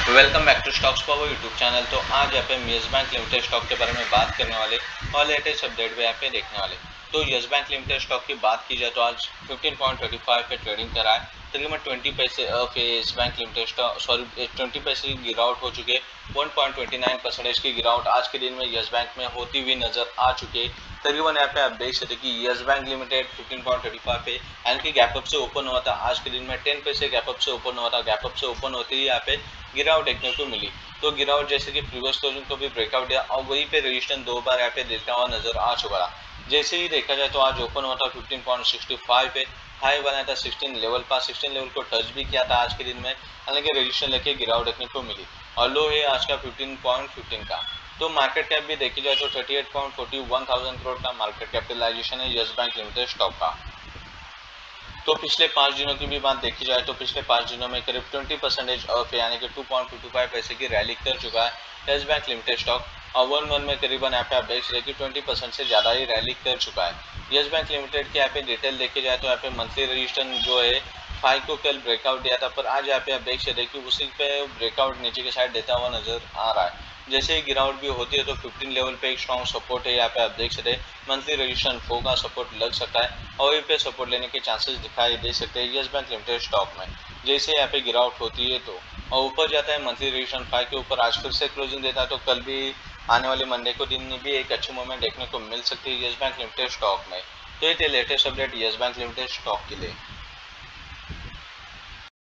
Welcome back to stocks power YouTube channel. तो आज यहाँ पे यस बैंक लिमिटेड स्टॉक के बारे में बात करने वाले और लेटेस्ट अपडेट भी यहाँ पे देखने वाले। तो यस बैंक लिमिटेड स्टॉक की बात की जाए तो आज 15.25 पे ट्रेडिंग करा है। तकरीबन 20 पैसे यस बैंक लिमिटेड स्टॉक 20 पैसे की गिरावट हो चुकी है। 1.29% की गिरावट आज के दिन में यस बैंक में होती हुई नजर आ चुकी है। तकरीबन यहाँ पे आप देख सकते हैं कि यस बैंक लिमिटेड 15.35 पे यानी कि गैप अप से ओपन हुआ था। आज के दिन में 10 पैसे गैप अप से ओपन हुआ था। गैप अप से ओपन होते ही यहाँ पे गिरावट देखने को मिली। तो गिरावट जैसे कि प्रीवियस क्लोजिंग को भी ब्रेकआउट दिया और वहीं पे रजिस्ट्रेशन दो बार यहाँ पे देता हुआ नजर आ चुका था। जैसे ही देखा जाए तो आज ओपन हुआ था 15.65 पे, हाई बनाया था 16 लेवल पर, 16 लेवल को टच भी किया था आज के दिन में, हालांकि रजिस्ट्रेशन लेके गिरावट देखने को मिली और लो है आज का 15.15 का। तो मार्केट कैप भी देखी जाए तो 38.41 थाउजेंड करोड़ का मार्केट कैपिटलाइजेशन है यस बैंक लिमिटेड स्टॉक का। तो पिछले 5 दिनों की भी बात देखी जाए तो पिछले 5 दिनों में करीब 20% ऑफ यानी कि 2.55 पैसे की रैली कर चुका है यस बैंक लिमिटेड स्टॉक। और 1 मंथ में करीबन यहाँ पे आप देख रहे कि 20% से ज़्यादा ही रैली कर चुका है यस बैंक लिमिटेड की। यहाँ पे डिटेल देखी जाए तो यहाँ पे मंथली रजिस्ट्रेशन जो है 5 को कल ब्रेकआउट दिया था, पर आज यहाँ पे आप देख सकते कि उसी पे ब्रेकआउट नीचे की साइड देता हुआ नजर आ रहा है। जैसे ही गिरावट भी होती है तो 15 लेवल पे एक स्ट्रॉन्ग सपोर्ट है, यहाँ पे आप देख सकते हैं मंथली रजिस्ट्रेशन 4 का सपोर्ट लग सकता है और वहीं पे सपोर्ट लेने के चांसेस दिखाई दे सकते हैं यस बैंक लिमिटेड स्टॉक में। जैसे यहाँ पे गिरावट होती है तो और ऊपर जाता है मंथली रजिस्ट्रेशन 5 के ऊपर, आज फिर से क्लोजिंग देता है तो कल भी आने वाले मंडे को दिन में भी एक अच्छी मूवमेंट देखने को मिल सकती है यस बैंक लिमिटेड स्टॉक में। तो ये थे latest update Yes Bank limited stock के लिए।